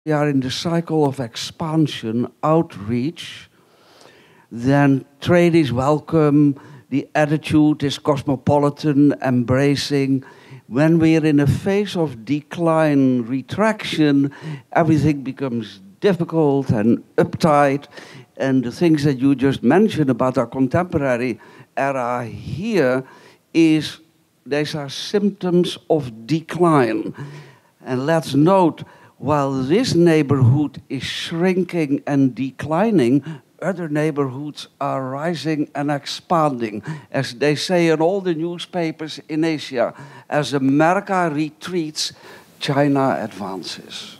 we are in the cycle of expansion, outreach, then trade is welcome, the attitude is cosmopolitan, embracing. When we're in a phase of decline, retraction, everything becomes difficult and uptight. And the things that you just mentioned about our contemporary era here is, these are symptoms of decline. And let's note, while this neighborhood is shrinking and declining, other neighborhoods are rising and expanding. As they say in all the newspapers in Asia, as America retreats, China advances.